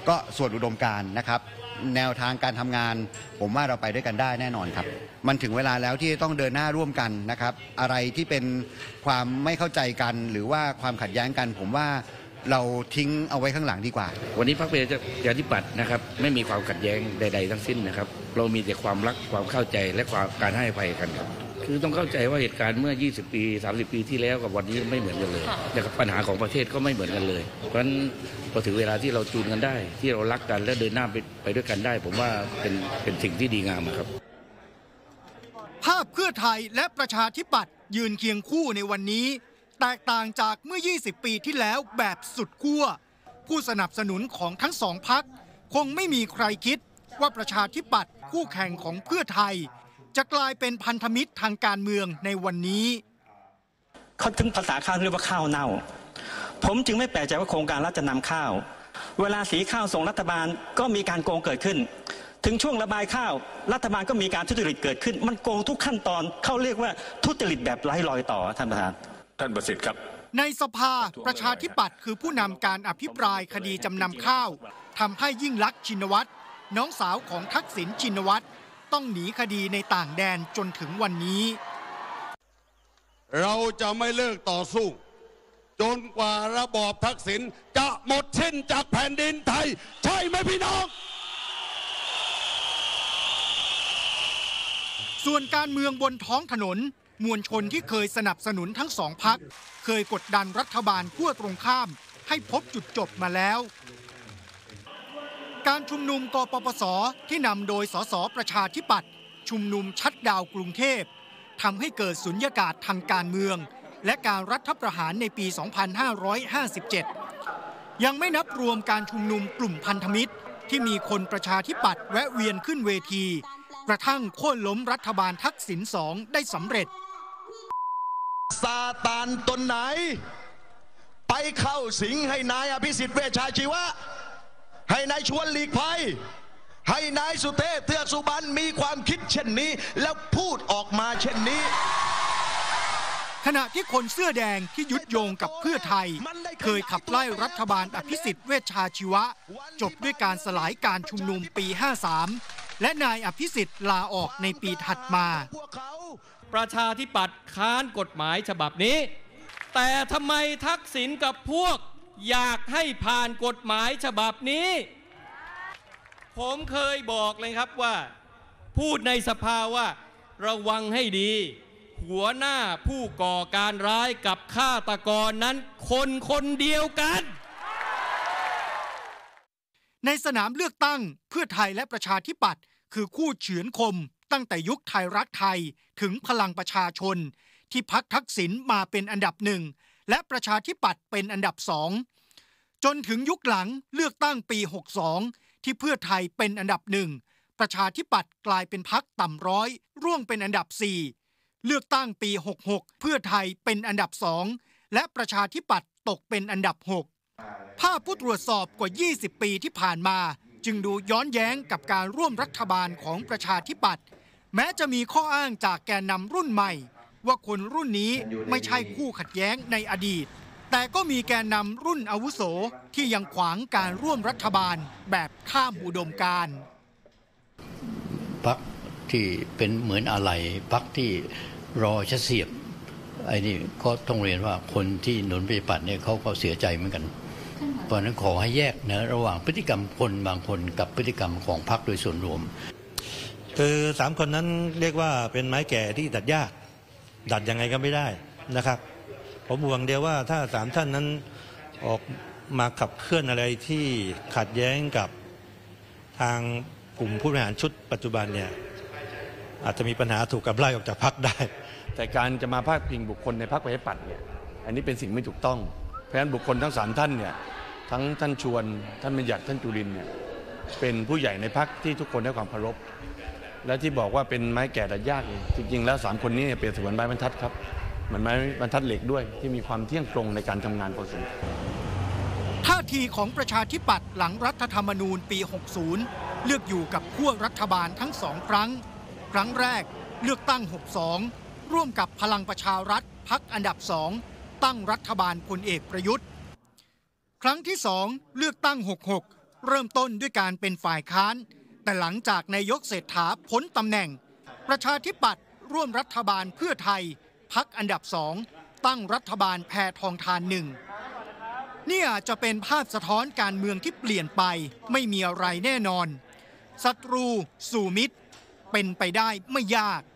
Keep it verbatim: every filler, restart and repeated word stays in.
ก็ส่วนอุดมการณ์นะครับแนวทางการทำงานผมว่าเราไปด้วยกันได้แน่นอนครับมันถึงเวลาแล้วที่ต้องเดินหน้าร่วมกันนะครับอะไรที่เป็นความไม่เข้าใจกันหรือว่าความขัดแย้งกันผมว่าเราทิ้งเอาไว้ข้างหลังดีกว่าวันนี้พรรคประชาธิปัตย์นะครับไม่มีความขัดแย้งใดๆทั้งสิ้นนะครับเรามีแต่ความรักความเข้าใจและความการให้อภัยกันครับคือต้องเข้าใจว่าเหตุการณ์เมื่อยี่สิบปีสามสิบปีที่แล้วกับวันนี้ไม่เหมือนกันเลยนะครับปัญหาของประเทศก็ไม่เหมือนกันเลยเพราะฉะนั้นพอถึงเวลาที่เราจูนกันได้ที่เรารักกันและเดินหน้าไปไปด้วยกันได้ผมว่าเป็นเป็นสิ่งที่ดีงามครับภาพเพื่อไทยและประชาธิปัตย์ยืนเคียงคู่ในวันนี้แตกต่างจากเมื่อยี่สิบปีที่แล้วแบบสุดขั้วผู้สนับสนุนของทั้งสองพรรคคงไม่มีใครคิดว่าประชาธิปัตย์คู่แข่งของเพื่อไทยจะกลายเป็นพันธมิตรทางการเมืองในวันนี้เขาถึงภาษาข้าวเรียกว่าข้าวเน่าผมจึงไม่แปลกใจว่าโครงการรัฐจะนำข้าวเวลาสีข้าวส่งรัฐบาลก็มีการโกงเกิดขึ้นถึงช่วงระบายข้าวรัฐบาลก็มีการทุจริตเกิดขึ้นมันโกงทุกขั้นตอนเขาเรียกว่าทุจริตแบบไร้รอยต่อท่านประธานท่านประสิทธิ์ครับในสภาประชาธิปัตย์คือผู้นำการอภิปรายคดีจำนำข้าวทำให้ยิ่งลักษณ์ชินวัตรน้องสาวของทักษิณชินวัตรต้องหนีคดีในต่างแดนจนถึงวันนี้เราจะไม่เลิกต่อสู้จนกว่าระบอบทักษิณจะหมดสิ้นจากแผ่นดินไทยใช่ไหมพี่น้องส่วนการเมืองบนท้องถนนมวลชนที่เคยสนับสนุนทั้งสองพรรคเคยกดดันรัฐบาลขั้วตรงข้ามให้พบจุดจบมาแล้วการชุมนุมกปปสที่นำโดยสสประชาธิปัตย์ชุมนุมชัดดาวกรุงเทพทำให้เกิดสุญญากาศทางการเมืองและการรัฐประหารในปี สองพันห้าร้อยห้าสิบเจ็ด ยังไม่นับรวมการชุมนุมกลุ่มพันธมิตรที่มีคนประชาธิปัตย์แวะเวียนขึ้นเวทีกระทั่งโค่นล้มรัฐบาลทักษิณสองได้สำเร็จซาตานตนไหนไปเข้าสิงให้นายอภิสิทธิ์เวชชาชีวะให้นายชวนหลีกภัยให้นายสุเทพเทือกสุบรรณมีความคิดเช่นนี้แล้วพูดออกมาเช่นนี้ขณะที่คนเสื้อแดงที่ยุดโยงกับเพื่อไทยเคยขับไล่รัฐบาลอภิสิทธิ์เวชชาชีวะจบด้วยการสลายการชุมนุมปีห้าสามและนายอภิสิทธิ์ลาออกในปีถัดมาประชาธิปัตย์ค้านกฎหมายฉบับนี้แต่ทำไมทักษิณกับพวกอยากให้ผ่านกฎหมายฉบับนี้ผมเคยบอกเลยครับว่าพูดในสภาว่าระวังให้ดีหัวหน้าผู้ก่อการร้ายกับฆาตกรนั้นคนคนเดียวกันในสนามเลือกตั้งเพื่อไทยและประชาธิปัตย์คือคู่เฉือนคมตั้งแต่ยุคไทยรักไทยถึงพลังประชาชนที่พรรคทักษิณมาเป็นอันดับหนึ่งและประชาธิปัตย์เป็นอันดับสองจนถึงยุคหลังเลือกตั้งปีหกสิบสองที่เพื่อไทยเป็นอันดับหนึ่งประชาธิปัตย์กลายเป็นพรรคต่ำร้อยร่วงเป็นอันดับสี่เลือกตั้งปีหกสิบหกเพื่อไทยเป็นอันดับสองและประชาธิปัตย์ตกเป็นอันดับหกภาพผู้ตรวจสอบกว่ายี่สิบปีที่ผ่านมาจึงดูย้อนแย้งกับการร่วมรัฐบาลของประชาธิปัตย์แม้จะมีข้ออ้างจากแกนนำรุ่นใหม่ว่าคนรุ่นนี้ไม่ใช่คู่ขัดแย้งในอดีตแต่ก็มีแกนนำรุ่นอาวุโสที่ยังขวางการร่วมรัฐบาลแบบข้ามอุดมการณ์พรรคที่เป็นเหมือนอะไรพรรคที่รอจะเสียบไอ้นี่ก็ต้องเรียนว่าคนที่หนุนประชาธิปัตย์เนี่ยเขาก็เสียใจเหมือนกันเพราะนั้นขอให้แยกนะระหว่างพฤติกรรมคนบางคนกับพฤติกรรมของพรรคโดยส่วนรวมคือสามคนนั้นเรียกว่าเป็นไม้แก่ที่ดัดยากดัดยังไงก็ไม่ได้นะครับผมหวังเดียวว่าถ้าสามท่านนั้นออกมาขับเคลื่อนอะไรที่ขัดแย้งกับทางกลุ่มผู้บริหารชุดปัจจุบันเนี่ยอาจจะมีปัญหาถูกกับไล่ออกจากพรรคได้แต่การจะมาพาดพิงบุคคลในพรรคประชาธิปัตย์เนี่ยอันนี้เป็นสิ่งไม่ถูกต้องเพราะฉะนั้นบุคคลทั้งสามท่านเนี่ยทั้งท่านชวนท่านบัญญัติท่านจุรินทร์เนี่ยเป็นผู้ใหญ่ในพรรคที่ทุกคนให้ความเคารพและที่บอกว่าเป็นไม้แก่ดัดยากจริงๆแล้วสามคนนี้เปรียบเสมือนไม้บรรทัดครับเหมือนไม้บรรทัดเหล็กด้วยที่มีความเที่ยงตรงในการทำงานพอสมควรท่าทีของประชาธิปัตย์หลังรัฐธรรมนูญปีหกสิบเลือกอยู่กับขั้วรัฐบาลทั้งสองครั้งครั้งแรกเลือกตั้งหกสิบสองร่วมกับพลังประชารัฐพรรคอันดับสองตั้งรัฐบาลพลเอกประยุทธ์ครั้งที่สองเลือกตั้งหกสิบหกเริ่มต้นด้วยการเป็นฝ่ายค้านแต่หลังจากนายกเศรษฐาพ้นตำแหน่งประชาธิปัตย์ร่วมรัฐบาลเพื่อไทยพรรคอันดับสองตั้งรัฐบาลแพทองทานหนึ่งนี่อาจจะเป็นภาพสะท้อนการเมืองที่เปลี่ยนไปไม่มีอะไรแน่นอนศัตรูสู่มิตรเป็นไปได้ไม่ยาก